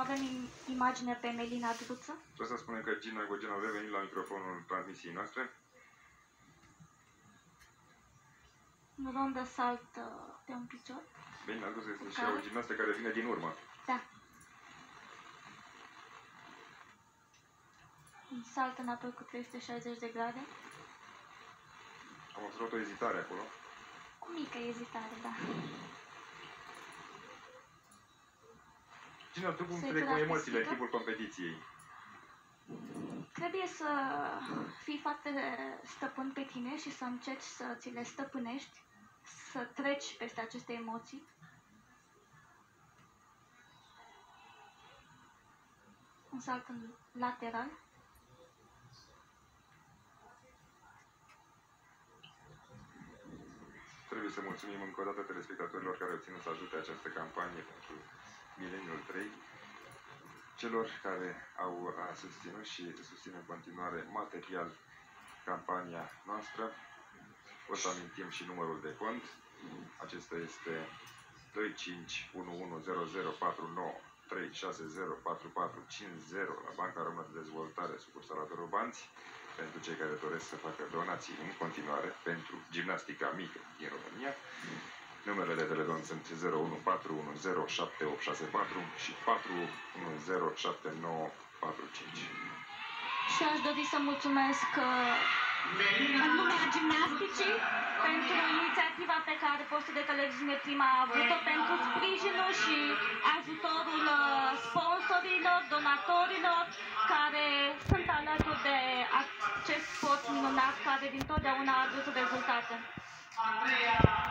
avem imagine pe Melina Druță. Vreau să spunem că Gina Gogeanu a revenit la microfonul transmisiei noastre. În rondă salt pe un picior. Bine, adus este și o gimnastă care vine din urmă. Da. Un salt înapoi cu 360 de grade. Am observat o ezitare acolo. Cu mică ezitare, da. Gina, tu cum treci cu emoțiile în timpul competiției? Trebuie să fii foarte stăpân pe tine și să încerci să ți le stăpânești, să treci peste aceste emoții. Un salt în lateral. Trebuie să mulțumim încă o dată telespectatorilor care au ținut să ajute această campanie pentru Mileniul 3, celor care au susținut și susțin în continuare material campania noastră. O să amintim și numărul de cont. Acesta este 2511004936044450 la Banca Română de Dezvoltare, sucursală Dorobanți, pentru cei care doresc să facă donații în continuare pentru gimnastica mică din România. Numerele de telefon sunt 0141078864 și 410795. Și aș dori să mulțumesc în numele gimnasticii pentru inițiativa pe care postul de televiziune Prima a avut-o, pentru sprijinul și ajutorul sponsorilor, donatorilor care sunt alături de acest sport minunat care dintotdeauna a adus rezultate.